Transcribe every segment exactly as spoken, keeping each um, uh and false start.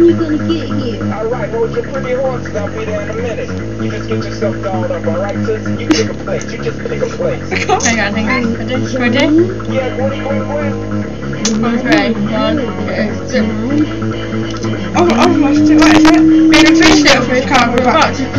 you gonna get here? Alright, hold your pretty horses, I'll be there in a minute. You just get yourself dolled up, alright, sis? You pick a place, you just pick a place. Hang on, hang on. Ready? Ready? Yeah, go ahead, go ahead, go ahead. One, three. One, two, three. Oh, oh, what is it? What is it? Being a tree still for his car, we're about to.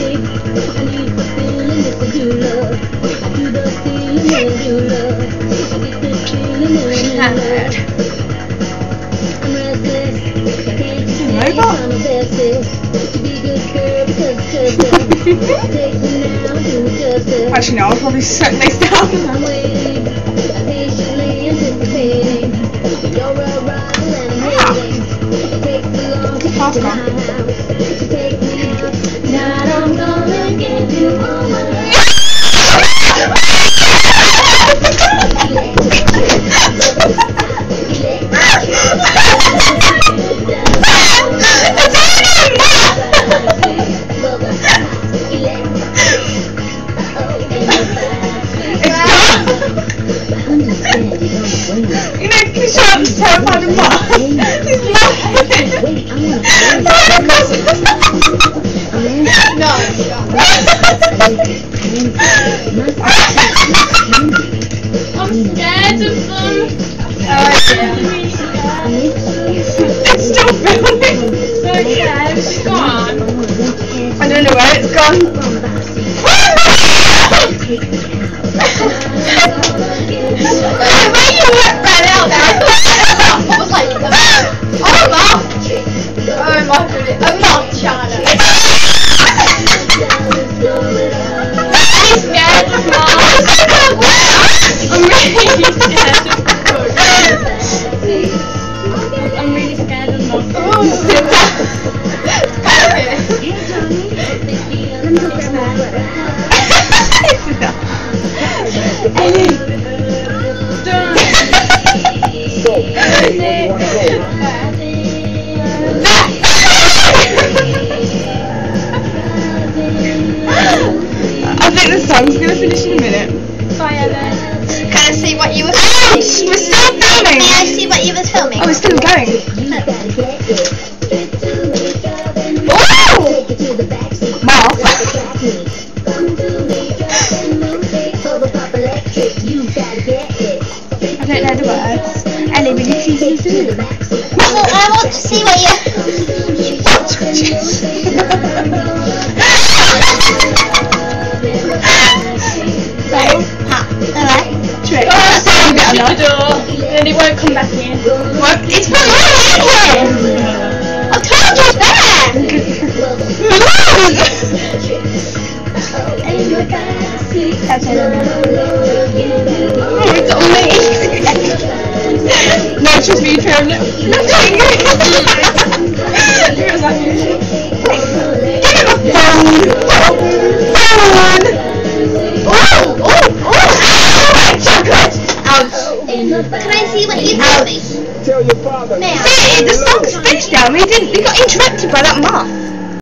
Actually, no, I'll probably set this down. Ah. Fast gone. You know, Kishan's terrified of moth. He's laughing. No. I'm scared of them. Oh yeah. It's still filming. So yeah, it's gone. I don't know where it's gone. When you went right out there, I was like, oh moth! Oh moth, a moth China. I'm scared of moth. I'm really scared of moth. I'm really scared of moth. Oh, sit down. Sit down. I think the song's gonna finish in a minute. Bye, Ellen. Can I see what you were filming? We're still filming! May I see what you were filming? Oh, we're still going. Oh! Moth! I don't know the words. Ellie, will you please use the lyrics? Well, I want to see what you... Right. Ah, alright. Trick. Oh, so you get the door, then it won't come back in. What? It's from my I told you it's there! That's it. Oh, it's on me. No, trust me, you turned it. Nothing. It was like, give him a phone. Phone. Oh, oh, oh. Chocolate. Ouch. Can I see what you told me? Tell your father. May I? See, the song's finished now. We didn't. We got interrupted by that moth.